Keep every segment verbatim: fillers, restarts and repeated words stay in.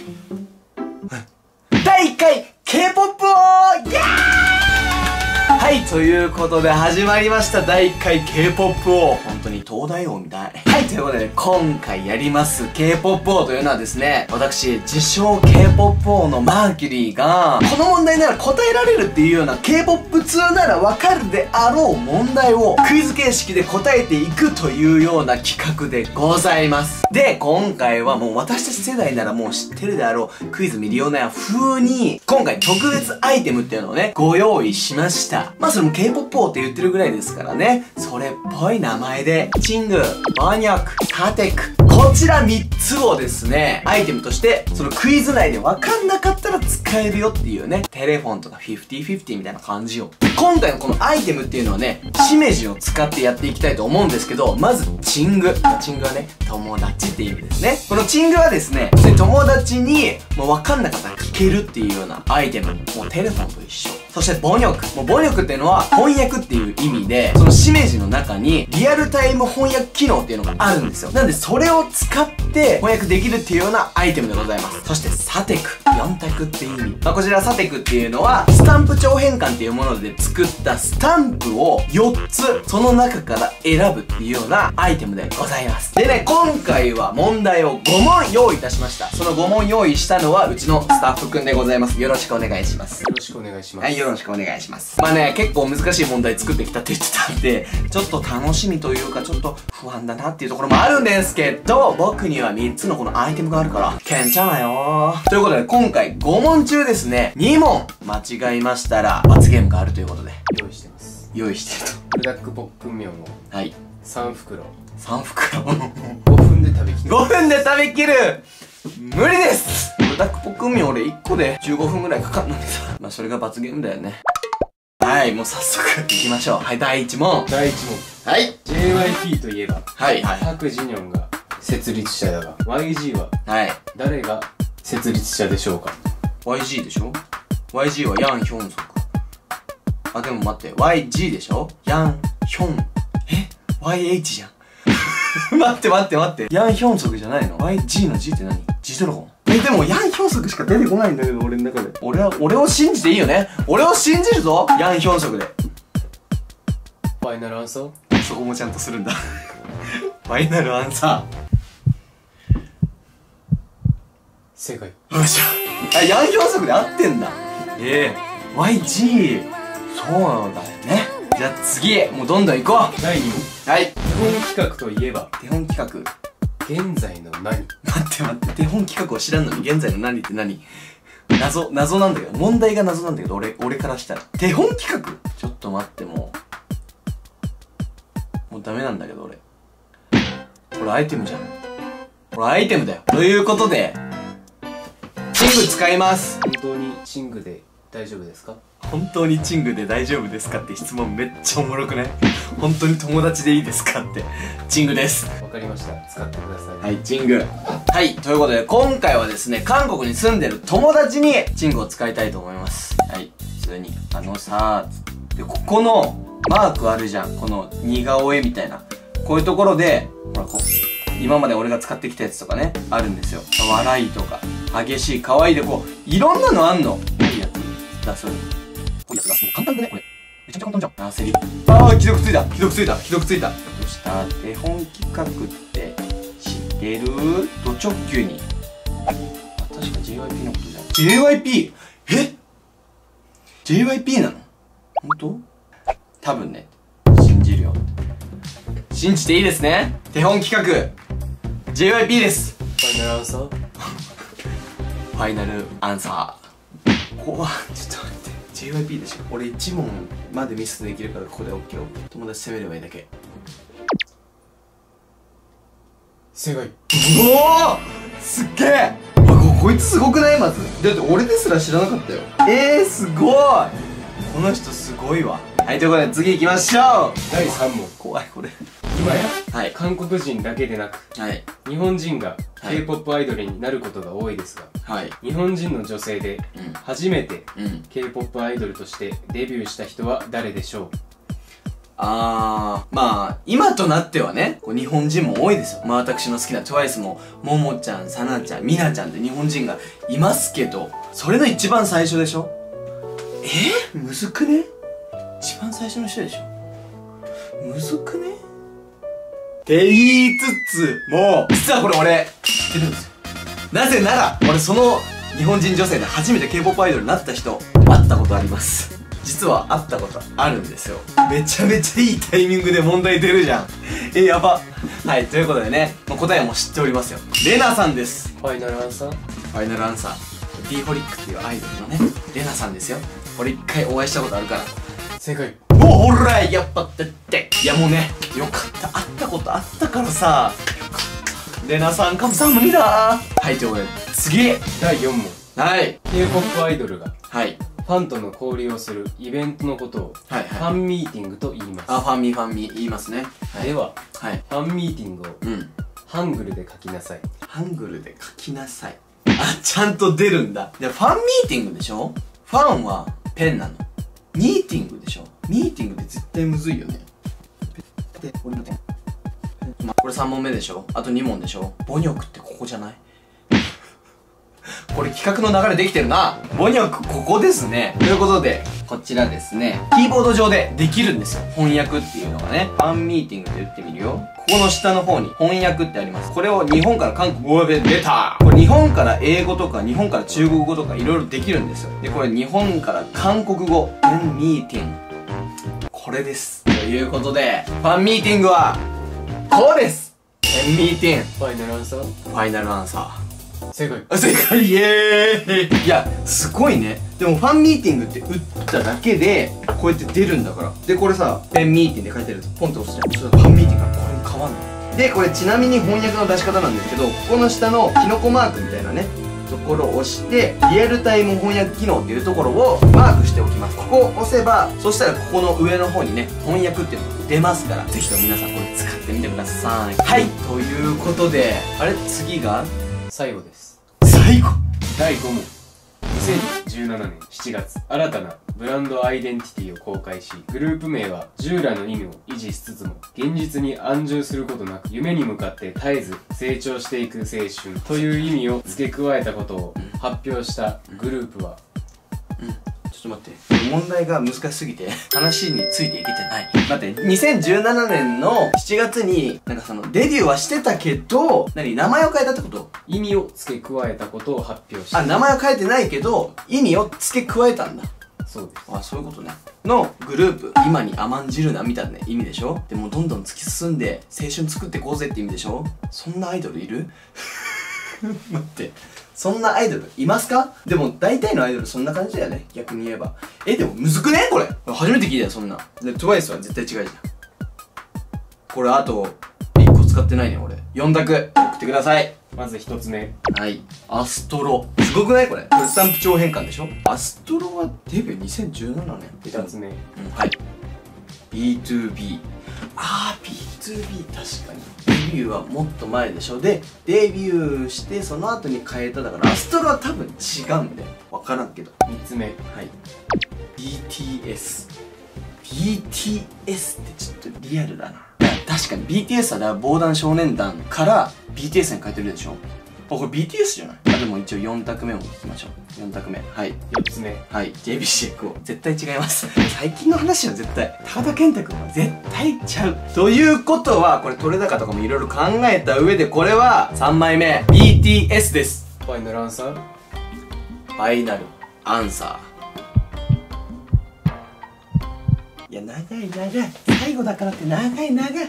だいいっかい ケーポップ をイエーイ。はい、ということで始まりましただいいっかい ケーポップ 王。本当に東大王みたい。はい、ということで今回やります ケーポップ 王というのはですね、私、自称 ケーポップ 王のマーキュリーが、この問題なら答えられるっていうような ケーポップ 通ならわかるであろう問題をクイズ形式で答えていくというような企画でございます。で、今回はもう私たち世代ならもう知ってるであろうクイズミリオネア風に、今回特別アイテムっていうのをね、ご用意しました。まあそれも ケーポップ 王って言ってるぐらいですからね、それっぽい名前で、チング、バニャク、タテク、こちらみっつをですね、アイテムとして、そのクイズ内でわかんなかったら使えるよっていうね、テレフォンとかフィフティフィフティみたいな感じよ。今回のこのアイテムっていうのはね、しめじを使ってやっていきたいと思うんですけど、まず、チング。チングはね、友達っていう意味ですね。このチングはですね、友達に、もうわかんなかったら聞けるっていうようなアイテム。もうテレフォンと一緒。そして、ボニョク。もうボニョクっていうのは、翻訳っていう意味で、そのしめじの中に、リアルタイム翻訳機能っていうのがあるんですよ。なんで、それを使って、翻訳できるっていうようなアイテムでございます。そして、サテク。よん択っていう意味。まあ、こちらサテクっていうのは、スタンプ長変換っていうもので作ったスタンプをよっつ、その中から選ぶっていうようなアイテムでございます。でね、今回は問題をごもん用意いたしました。そのごもん用意したのは、うちのスタッフくんでございます。よろしくお願いします。 よろしくお願いします。 はい、よろしくお願いします。まあね、結構難しい問題作ってきたって言ってたんで、ちょっと楽しみというか、ちょっと不安だなっていうところもあるんですけど、僕にはみっつのこのアイテムがあるから、けんちゃなよー。ということで、今回ごもん中ですね、にもん間違いましたら、罰ゲームがあるということで。 用意してます。 用意してると。 ブラックポップンミョンをはいさん袋さん袋ごふんで食べきる。 ごふんで食べきる無理です。ブラックポックンミョン俺いっこでじゅうごふんぐらいかかるのにさ、まあそれが罰ゲームだよね。はい、もう早速行きましょう。はい、だいいちもん。 だいいち問。 はいジェイワイピー といえば、 はいはいパク・ジニョンが設立者だが、 ワイジー ははい誰が設立者でしょうか。 ワイジー でしょ。 ワイジー はヤン・ヒョンソク。あ、でも待って、 ワイジー でしょ。ヤン・ヒョン、え ワイエイチ じゃん待って待って待って、ヤン・ヒョンソクじゃないの。 ワイジー の G って何？ G ドラゴン。え、でもヤン・ヒョンソクしか出てこないんだけど、俺の中で。俺は、俺を信じていいよね。俺を信じるぞ、ヤン・ヒョンソクで。 ファイナルアンサー。 そこもちゃんとするんだファイナルアンサ正解。 ー。よっしゃ。あ、ヤン・ヒョンソクで合ってんだ。ええー、ワイジー。そうなんだよね。じゃあ次、もうどんどん行こう。 だいに問。 はい。 手本企画といえば、 手本企画。 現在の何。 待って待って、手本企画を知らんのに現在の何って何？謎、謎なんだけど、問題が謎なんだけど、俺、俺からしたら。手本企画？ちょっと待って、もう。もうダメなんだけど、俺。これアイテムじゃん。これアイテムだよ。ということで、チング使います。 本当にチングで大丈夫ですか。 本当にチングで大丈夫ですかって質問めっちゃおもろくない？本当に友達でいいですかって。チングです。 わかりました。使ってください。 はい、チング。はい、ということで、今回はですね、韓国に住んでる友達にチングを使いたいと思います。はい、普通に。あのさー、で、ここのマークあるじゃん。この似顔絵みたいな。こういうところで、ほら、こう、今まで俺が使ってきたやつとかね、あるんですよ。笑いとか、激しい、可愛いで、こう、いろんなのあんの。いいやつだ、それ。こういうやつが、もう簡単でね、これ。めちゃめちゃ簡単じゃん。焦り。あー、既読ついた既読ついた既読ついた。どうした？手本企画って知ってる？ド直球に。あ、確か ジェイワイピー のことじゃん。ジェイワイピー？ え？ ジェイワイピー なの？本当？多分ね、信じるよ。信じていいですね？手本企画 ジェイワイピー です。 ファイナルアンサー。 ファイナルアンサー。怖っ。ちょっと待って、 ジェイワイピー でしょ。俺いち問までミスできるからここで OK を友達攻めればいいだけ。 正解。 うおー、すっげえ。ここいつすごくない？まずだって俺ですら知らなかったよ。えー、すごい。この人すごいわ。はい、ということで次行きましょう。 だいさん問。 怖いこれ。 今や、 はい、 韓国人だけでなく、 はい、 日本人がはいケーポップ アイドルになることが多いですが、 はい、 日本人の女性でうん初めてうん。 ケーポップ アイドルとしてデビューした人は誰でしょう。 あー、まあ、今となってはね、こう日本人も多いですよ。まあ私の好きな トゥワイス も、ももちゃん、さなちゃん、みなちゃんって日本人がいますけど、それの一番最初でしょ？えー、むずくね？一番最初の人でしょ？むずくね？って言いつつも、実はこれ俺、知ってるんですよ。なぜなら、俺その日本人女性で初めて K-ポップ アイドルになった人、会ったことあります。実は会ったことあるんですよ。めちゃめちゃいいタイミングで問題出るじゃん。え、やば。はい、ということでね、もう答えも知っておりますよ。レナさんです。 ファイナルアンサー？ ファイナルアンサー。D ホリックっていうアイドルのね、レナさんですよ。俺一回お会いしたことあるから。 正解。 お、ほらやっぱってって。いやもうね、よかった。会ったことあったからさ。よかった。レナさん、カムサムニだー。はい、ということで、次だいよん問。 はい。 K-ポップ アイドルが、 はい。 ファンとの交流をするイベントのことを、 はいはい。 ファンミーティングと言います。 あ、ファンミーファンミー言いますね。はい、 では、 はい。 ファンミーティングを、 うん。 ハングルで書きなさい。 ハングルで書きなさい。あ、ちゃんと出るんだ。で、ファンミーティングでしょ？ファンはペンなの。ミーティングでしょ？ミーティングって絶対むずいよね。で、俺のペン。ま、これさん問目でしょ？あとに問でしょ？ボニョクってここじゃない？これ企画の流れできてるな。ボニョクここですね。ということで、こちらですね、キーボード上でできるんですよ。翻訳っていうのがね。ファンミーティングで打ってみるよ。ここの下の方に翻訳ってあります。これを日本から韓国語で出た。これ日本から英語とか日本から中国語とかいろいろできるんですよ。で、これ日本から韓国語。ファンミーティング。これです。ということで、ファンミーティングは、こうです。ファンミーティング。 ファイナルアンサー？ ファイナルアンサー。 正解。 あ、正解。イエーイ。いや、すごいね。でもファンミーティングって打っただけでこうやって出るんだから。でこれさ、ペンミーティングで書いてあるとポンって押すじゃん。それファンミーティングからこれに変わんので、これちなみに翻訳の出し方なんですけど、ここの下のキノコマークみたいなねところを押して、リアルタイム翻訳機能っていうところをマークしておきます。ここを押せば、そしたらここの上の方にね、翻訳っていうのが出ますから、ぜひとも皆さんこれ使ってみてください。はい、ということで、あれ次が最後です。 最後だいご問。にせんじゅうななねんしちがつ、新たなブランドアイデンティティを公開し、グループ名は従来の意味を維持しつつも、現実に安住することなく夢に向かって絶えず成長していく青春という意味を付け加えたことを発表したグループは、 うん、ちょっと待って。問題が難しすぎて話についていけてない。待って、にせんじゅうななねんのしちがつになんかそのデビューはしてたけど、何、名前を変えたってこと？ 意味を付け加えたことを発表した。 あ、名前を変えてないけど意味を付け加えたんだ。 そうです。 あ、そういうことね。のグループ、今に甘んじるなみたいな意味でしょ。でもどんどん突き進んで青春作っていこうぜって意味でしょ。そんなアイドルいる？待って、そんなアイドルいますか？でも大体のアイドルそんな感じだよね、逆に言えば。え、でもむずくねこれ。初めて聞いたよ、そんな。で トゥワイス は絶対違うじゃん。これあといっこ使ってないね、俺。よん択送ってください。 まずひとつめ。 はい、アストロ。すごくないこれ。これスタンプ超変換でしょ。アストロはデビューにせんじゅうななねん。 ふたつめ。 うん、はい。 ビーツービー。 あー ビーツービー 確かにデビューはもっと前でしょ。でデビューしてその後に変えた。だからアストロは多分違うんだよ。分からんけど。 みっつめ。 はい。 ビーティーエス。 ビーティーエス ってちょっとリアルだな。確かに ビーティーエス はだから防弾少年団から ビーティーエス に変えてるでしょ。あ、これ ビーティーエス じゃない？あ、でも一応よん択目を聞きましょう。よん択目。はい。 よっつめ。 はい。ジェイビーシーエックス 絶対違います。最近の話は絶対。高田健太君は絶対ちゃう。ということは、これ取れ高とかもいろいろ考えた上で、これはさんまいめ。ビーティーエス です。 ファイナルアンサー？ ファイナルアンサー。いや、長い長い。最後だからって長い長い。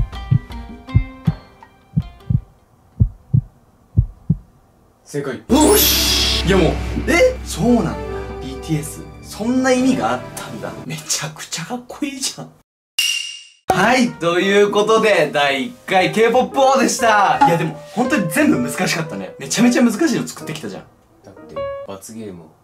正解。 よし。いやもう、え、そうなんだ。ビーティーエス。そんな意味があったんだ。めちゃくちゃかっこいいじゃん。はい、ということで、だいいっかい K-ポップ 王でした。いやでも、本当に全部難しかったね。めちゃめちゃ難しいの作ってきたじゃん。 だって、罰ゲームを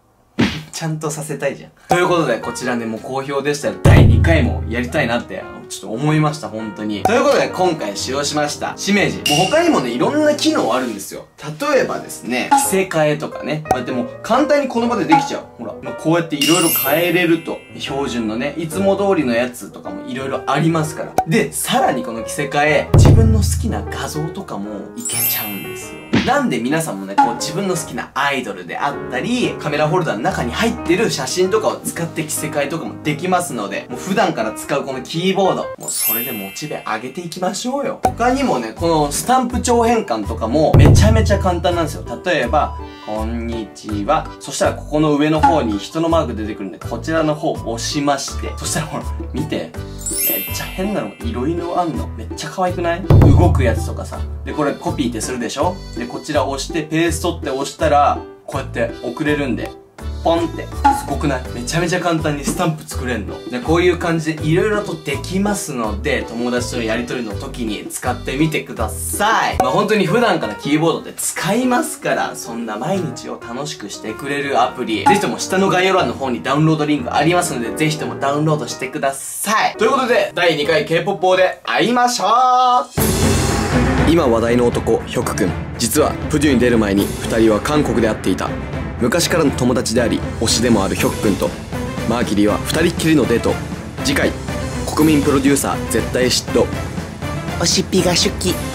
ちゃんとさせたいじゃん。ということで、こちらね、もう好評でしたらだいにかいもやりたいなって、ちょっと思いました、本当に。ということで、今回使用しました、しめじ。もう他にもね、いろんな機能あるんですよ。例えばですね、着せ替えとかね。こうやってもう簡単にこの場でできちゃう。ほら、まあ、こうやっていろいろ変えれると。標準のね、いつも通りのやつとかもいろいろありますから。で、さらにこの着せ替え、自分の好きな画像とかもいけちゃうんですよ。なんで皆さんもね、こう自分の好きなアイドルであったり、カメラホルダーの中に入ってる写真とかを使って着せ替えとかもできますので、もう普段から使うこのキーボード、もうそれでモチベ上げていきましょうよ。他にもね、このスタンプ長変換とかもめちゃめちゃ簡単なんですよ。例えば、こんにちは。そしたらここの上の方に人のマーク出てくるんで、こちらの方を押しまして、そしたらほら、見て。めっちゃ変なのいろいろあんの。めっちゃ可愛くない？動くやつとかさ。で、これコピーってするでしょ？で、こちら押して、ペーストって押したら、こうやって送れるんで、ポンって。すごくない？めちゃめちゃ簡単にスタンプ作れんの。で、こういう感じでいろいろとできますので、友達とのやりとりの時に使ってみてください。まあ本当に普段からキーボードって使いますから、そんな毎日を楽しくしてくれるアプリ、ぜひとも下の概要欄の方にダウンロードリンクありますので、ぜひともダウンロードしてください。ということで、だいにかい K-ポップ 王で会いましょう。今話題の男、ヒョク君。実は、プデュに出る前にふたりは韓国で会っていた。昔からの友達であり推しでもあるヒョク君とマーキュリーはふたりっきりのデート。次回国民プロデューサー絶対嫉妬。 おしっぴが出来。